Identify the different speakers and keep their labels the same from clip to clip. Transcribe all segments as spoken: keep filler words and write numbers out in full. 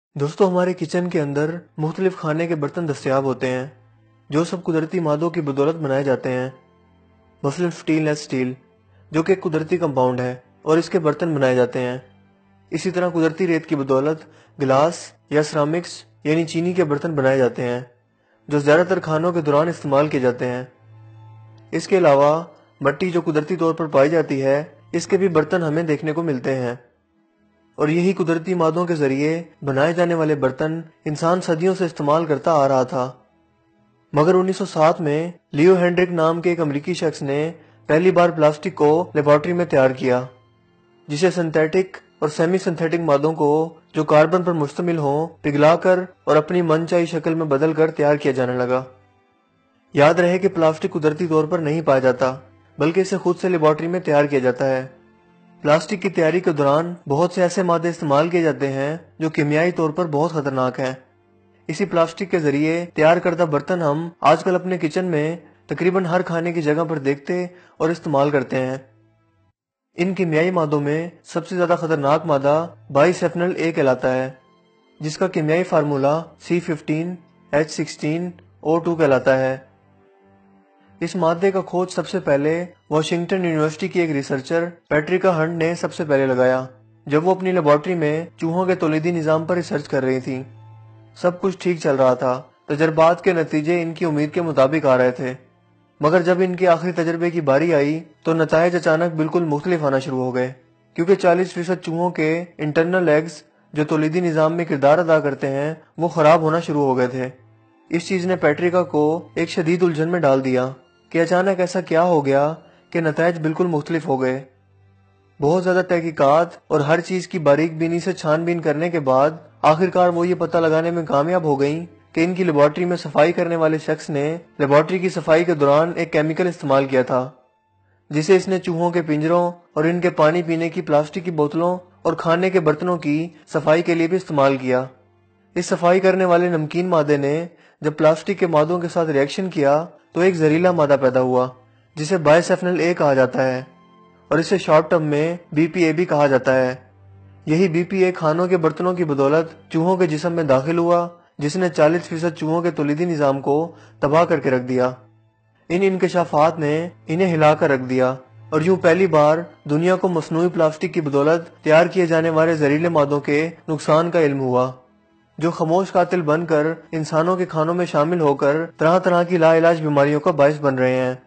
Speaker 1: دوستو ہمارے کچن کے اندر مختلف کھانے کے برتن دستیاب ہوتے ہیں جو سب قدرتی مادوں کی بدولت بنائے جاتے ہیں، مثلاً سٹینلیس سٹیل جو کہ ایک قدرتی کمپاؤنڈ ہے اور اس کے برتن بنائے جاتے ہیں۔ اسی طرح قدرتی ریت کی بدولت گلاس یا سرامکس یعنی چینی کے برتن بنائے جاتے ہیں جو زیادہ تر کھانوں کے دوران استعمال کیے جاتے ہیں۔ اس کے علاوہ مٹی جو قدرتی طور پر پائی جاتی ہے، اس کے بھی برتن ہمیں دیکھنے کو ملتے ہیں، اور یہی قدرتی مادوں کے ذریعے بنائے جانے والے برتن انسان صدیوں سے استعمال کرتا آ رہا تھا۔ مگر انیس سو سات میں لیو ہینڈرک نام کے ایک امریکی شخص نے پہلی بار پلاسٹک کو لیبارٹری میں تیار کیا، جسے سنتھیٹک اور سیمی سنتھیٹک مادوں کو جو کاربن پر مشتمل ہوں پگھلا کر اور اپنی من چاہی شکل میں بدل کر تیار کیا جانے لگا۔ یاد رہے کہ پلاسٹک قدرتی طور پر نہیں پایا جاتا بلکہ اسے خود سے لیبارٹری میں تیار کیا جاتا ہے۔ پلاسٹک کی تیاری کے دوران بہت سے ایسے مادے استعمال کیے جاتے ہیں جو کیمیائی طور پر بہت خطرناک ہیں۔ اسی پلاسٹک کے ذریعے تیار کردہ برتن ہم آج کل اپنے کچن میں تقریباً ہر کھانے کی جگہ پر دیکھتے اور استعمال کرتے ہیں۔ ان کیمیائی مادوں میں سب سے زیادہ خطرناک مادہ بائی سیفنل اے کہلاتا ہے، جس کا کیمیائی formula C fifteen H sixteen O two کہلاتا ہے۔ اس مادے کا کھوج سب سے پہلے واشنگٹن یونیورسٹی کی ایک ریسرچر پیٹریکا ہنٹ نے سب سے پہلے لگایا جب وہ اپنی لیبارٹری میں چوہوں کے تولیدی نظام پر ریسرچ کر رہی تھی۔ سب کچھ ٹھیک چل رہا تھا، تجربات کے نتیجے ان کی امید کے مطابق آ رہے تھے، مگر جب ان کے آخری تجربے کی باری آئی تو نتائج اچانک بالکل مختلف آنا شروع ہو گئے، کیونکہ چالیس فیصد چوہوں کے انٹرنل ایگز جو تولیدی نظام میں کردار ادا کرتے ہیں وہ خراب ہونا شروع ہو گئے تھے۔ اس چیز نے پیٹریکا کو ایک شدید الجھن میں ڈال دیا کہ اچانک ایسا کیا ہو گیا کہ نتائج بالکل مختلف ہو گئے۔ بہت زیادہ تحقیقات اور ہر چیز کی باریک بینی سے چھان بین کرنے کے بعد آخرکار وہ یہ پتہ لگانے میں کامیاب ہو گئیں کہ ان کی لیبارٹری میں صفائی کرنے والے شخص نے لیبارٹری کی صفائی کے دوران ایک کیمیکل استعمال کیا تھا، جسے اس نے چوہوں کے پنجروں اور ان کے پانی پینے کی پلاسٹک کی بوتلوں اور کھانے کے برتنوں کی صفائی کے لیے بھی استعمال کیا۔ اس صفائی کرنے والے نمکین مادے نے جب پلاسٹک کے مادوں کے ساتھ ری ایکشن کیا تو ایک زہریلا مادہ پیدا ہوا جسے بائی سیفنل اے کہا جاتا ہے، اور اسے شارٹ ٹرم میں بی پی اے بھی کہا جاتا ہے۔ یہی بی پی اے کھانوں کے برتنوں کی بدولت چوہوں کے جسم میں داخل ہوا، جس نے چالیس فیصد چوہوں کے تولیدی نظام کو تباہ کر کے رکھ دیا۔ ان انکشافات نے انہیں ہلا کر رکھ دیا، اور یوں پہلی بار دنیا کو مصنوعی پلاسٹک کی بدولت تیار کیے جانے والے زہریلے مادوں کے نقصان کا علم ہوا، جو خاموش قاتل بن کر انسانوں کے کھانوں میں شامل ہو کر طرح طرح کی لا علاج بیماریوں کا باعث بن رہے ہیں۔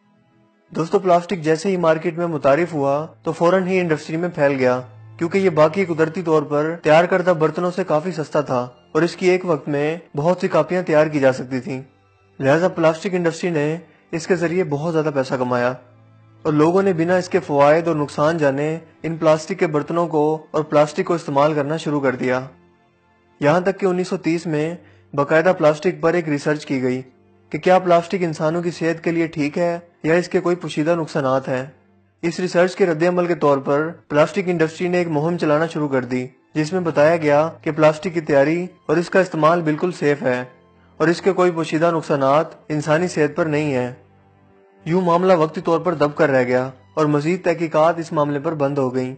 Speaker 1: دوستو پلاسٹک جیسے ہی مارکیٹ میں متعارف ہوا تو فوراً ہی انڈسٹری میں پھیل گیا، کیونکہ یہ باقی قدرتی طور پر تیار کردہ برتنوں سے کافی سستا تھا اور اس کی ایک وقت میں بہت سی کاپیاں تیار کی جا سکتی تھیں۔ لہٰذا پلاسٹک انڈسٹری نے اس کے ذریعے بہت زیادہ پیسہ کمایا، اور لوگوں نے بنا اس کے فوائد اور نقصان جانے ان پلاسٹک کے برتنوں کو اور پلاسٹک کو استعمال کرنا شروع کر دیا۔ یہاں تک کہ انیس سو تیس میں باقاعدہ پلاسٹک پر ایک ریسرچ کی گئی کہ کیا پلاسٹک انسانوں کی صحت کے لیے ٹھیک ہے یا اس کے کوئی پوشیدہ نقصانات ہیں۔ اس ریسرچ کے رد عمل کے طور پر پلاسٹک انڈسٹری نے ایک مہم چلانا شروع کر دی جس میں بتایا گیا کہ پلاسٹک کی تیاری اور اس کا استعمال بالکل سیف ہے اور اس کے کوئی پوشیدہ نقصانات انسانی صحت پر نہیں ہیں۔ یوں معاملہ وقتی طور پر دب کر رہ گیا اور مزید تحقیقات اس معاملے پر بند ہو گئیں۔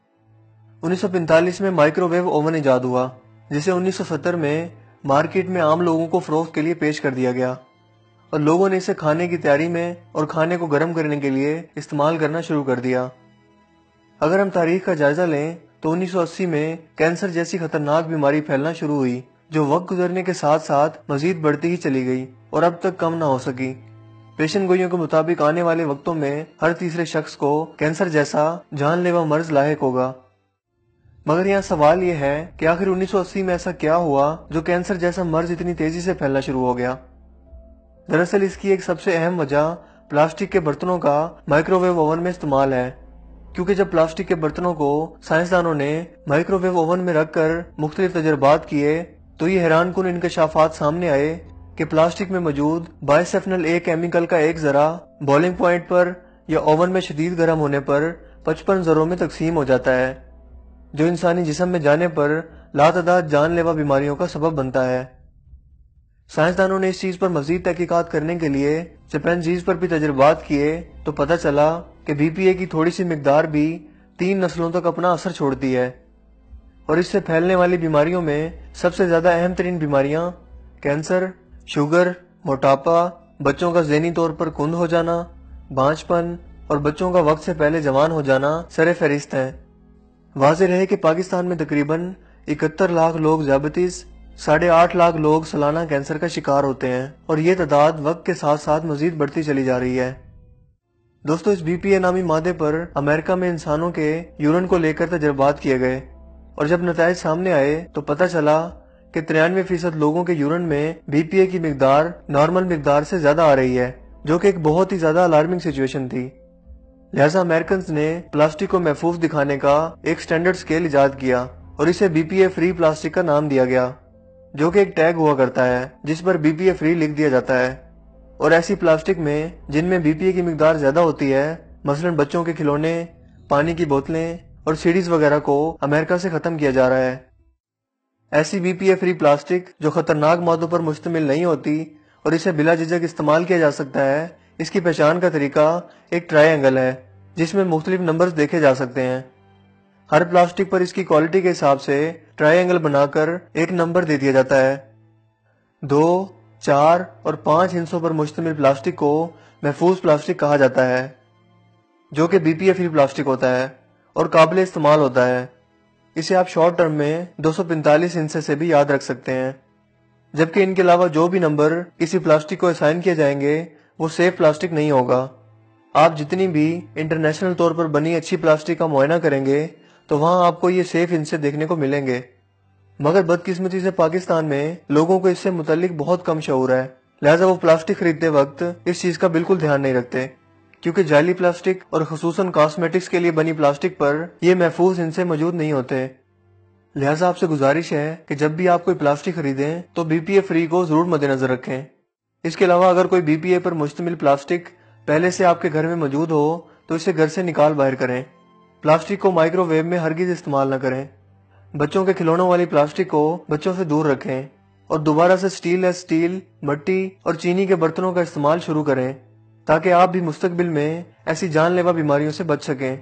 Speaker 1: انیس سو پینتالیس میں مائکرو ویو اوون ایجاد ہوا، جسے انیس سو ستر میں مارکیٹ میں عام لوگوں کو فروخت کے لیے پیش کر دیا گیا، اور لوگوں نے اسے کھانے کی تیاری میں اور کھانے کو گرم کرنے کے لیے استعمال کرنا شروع کر دیا۔ اگر ہم تاریخ کا جائزہ لیں تو انیس سو اسی میں کینسر جیسی خطرناک بیماری پھیلنا شروع ہوئی، جو وقت گزرنے کے ساتھ ساتھ مزید بڑھتی ہی چلی گئی اور اب تک کم نہ ہو سکی۔ پیشن گوئیوں کے مطابق آنے والے وقتوں میں ہر تیسرے شخص کو کینسر جیسا جان لیوا مرض لاحق ہوگا۔ مگر یہاں سوال یہ ہے کہ آخر انیس سو اسی میں ایسا کیا ہوا جو کینسر جیسا مرض اتنی تیزی سے پھیلنا شروع ہو گیا؟ دراصل اس کی ایک سب سے اہم وجہ پلاسٹک کے برتنوں کا مائکرو ویو اوون میں استعمال ہے، کیونکہ جب پلاسٹک کے برتنوں کو سائنسدانوں نے مائکرو ویو اوون میں رکھ کر مختلف تجربات کیے تو یہ حیران کن انکشافات سامنے آئے کہ پلاسٹک میں موجود بائی سیفنل اے کیمیکل کا ایک ذرہ بوائلنگ پوائنٹ پر یا اوون میں شدید گرم ہونے پر پچپن ذروں میں تقسیم ہو جاتا ہے، جو انسانی جسم میں جانے پر لاتعداد جان لیوا بیماریوں کا سبب بنتا ہے۔ سائنسدانوں نے اس چیز پر مزید تحقیقات کرنے کے لیے چمپینزیز پر بھی تجربات کیے تو پتہ چلا کہ بی پی اے کی تھوڑی سی مقدار بھی تین نسلوں تک اپنا اثر چھوڑتی ہے۔ اور اس سے پھیلنے والی بیماریوں میں سب سے زیادہ اہم ترین بیماریاں کینسر، شوگر، موٹاپا، بچوں کا ذہنی طور پر کند ہو جانا، بانجھ پن اور بچوں کا وقت سے پہلے جوان ہو جانا سر فہرست ہیں۔ واضح رہے کہ پاکستان میں تقریباً اکہتر لاکھ لوگ ذیابیطس، ساڑھے آٹھ لاکھ لوگ سالانہ کینسر کا شکار ہوتے ہیں اور یہ تعداد وقت کے ساتھ ساتھ مزید بڑھتی چلی جا رہی ہے۔ دوستو، اس بی پی اے نامی مادے پر امریکہ میں انسانوں کے یورین کو لے کر تجربات کیے گئے اور جب نتائج سامنے آئے تو پتہ چلا کہ ترانوے فیصد لوگوں کے یورین میں بی پی اے کی مقدار نارمل مقدار سے زیادہ آ رہی ہے، جو کہ ایک بہت ہی زیادہ الارمنگ سچویشن تھی۔ لہٰذا امریکنز نے پلاسٹک کو محفوظ دکھانے کا ایک سٹینڈرڈ اسکیل ایجاد کیا اور اسے B P A free plastic کا نام دیا گیا، جو کہ ایک ٹیگ ہوا کرتا ہے جس پر بی پی اے فری لکھ دیا جاتا ہے۔ اور ایسی پلاسٹک میں جن میں بی پی اے کی مقدار زیادہ ہوتی ہے، مثلا بچوں کے کھلونے، پانی کی بوتلیں اور سیڈیز وغیرہ کو امریکہ سے ختم کیا جا رہا ہے۔ ایسی B P A free plastic جو خطرناک مادوں پر مشتمل نہیں ہوتی اور اسے بلا جھجک استعمال کیا جا سکتا ہے، اس کی پہچان کا طریقہ ایک ٹرائی اینگل ہے جس میں مختلف نمبرز دیکھے جا سکتے ہیں۔ ہر پلاسٹک پر اس کی کوالٹی کے حساب سے ٹرائی اینگل بنا کر ایک نمبر دے دیا جاتا ہے۔ دو، چار اور پانچ ہندسوں پر مشتمل پلاسٹک کو محفوظ پلاسٹک کہا جاتا ہے، جو کہ B P A free plastic ہوتا ہے اور قابل استعمال ہوتا ہے۔ اسے آپ شارٹ ٹرم میں دو سو پینتالیس ہندسے سے بھی یاد رکھ سکتے ہیں، جبکہ ان کے علاوہ جو بھی نمبر کسی پلاسٹک کو اسائن کیے جائیں گے وہ سیف پلاسٹک نہیں ہوگا۔ آپ جتنی بھی انٹرنیشنل طور پر بنی اچھی پلاسٹک کا معائنہ کریں گے تو وہاں آپ کو یہ سیف ہندسے دیکھنے کو ملیں گے، مگر بدقسمتی سے پاکستان میں لوگوں کو اس سے متعلق بہت کم شعور ہے، لہٰذا وہ پلاسٹک خریدتے وقت اس چیز کا بالکل دھیان نہیں رکھتے، کیونکہ جعلی پلاسٹک اور خصوصاً کاسمیٹکس کے لیے بنی پلاسٹک پر یہ محفوظ ہندسے موجود نہیں ہوتے۔ لہٰذا آپ سے گزارش ہے کہ جب بھی آپ کوئی پلاسٹک خریدیں تو بی پی اے فری کو ضرور مد نظر رکھیں۔ اس کے علاوہ اگر کوئی بی پی اے پر مشتمل پلاسٹک پہلے سے آپ کے گھر میں موجود ہو تو اسے گھر سے نکال باہر کریں۔ پلاسٹک کو مائکرو ویو میں ہرگز استعمال نہ کریں۔ بچوں کے کھلونوں والی پلاسٹک کو بچوں سے دور رکھیں اور دوبارہ سے سٹیل ایز سٹیل، مٹی اور چینی کے برتنوں کا استعمال شروع کریں تاکہ آپ بھی مستقبل میں ایسی جان لیوا بیماریوں سے بچ سکیں۔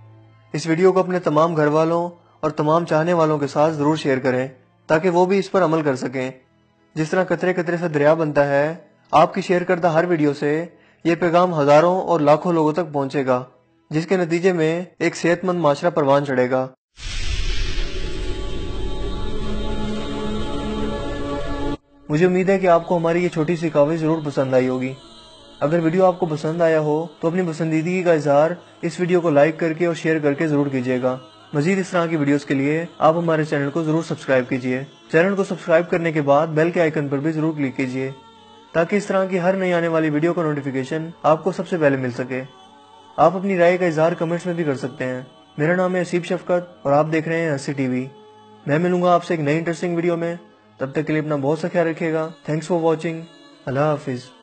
Speaker 1: اس ویڈیو کو اپنے تمام گھر والوں اور تمام چاہنے والوں کے ساتھ ضرور شیئر کریں تاکہ وہ بھی اس پر عمل کر سکیں۔ جس طرح قطرے قطرے سے دریا بنتا ہے، آپ کی شیئر کردہ ہر ویڈیو سے یہ پیغام ہزاروں اور لاکھوں لوگوں تک پہنچے گا، جس کے نتیجے میں ایک صحت مند معاشرہ پروان چڑھے گا۔ مجھے امید ہے کہ آپ کو ہماری یہ چھوٹی سی کاوش ضرور پسند آئی ہوگی۔ اگر ویڈیو آپ کو پسند آیا ہو تو اپنی پسندیدگی کا اظہار اس ویڈیو کو لائک کر کے اور شیئر کر کے ضرور کیجیے گا۔ مزید اس طرح کی ویڈیوز کے لیے آپ ہمارے چینل کو ضرور سبسکرائب کیجیے۔ چینل کو سبسکرائب کرنے کے بعد بیل کے آئیکن پر بھی ضرور کلک کیجیے تاکہ اس طرح کی ہر نئی آنے والی ویڈیو کا نوٹیفیکیشن آپ کو سب سے پہلے مل سکے۔ آپ اپنی رائے کا اظہار کمنٹس میں بھی کر سکتے ہیں۔ میرا نام ہے حسیب شفقت اور آپ دیکھ رہے ہیں ہنسی ٹی وی۔ میں ملوں گا آپ سے ایک نئی انٹرسٹنگ ویڈیو میں، تب تک کے لیے اپنا بہت سا خیال رکھیے گا۔ Thanks for watching. اللہ حافظ۔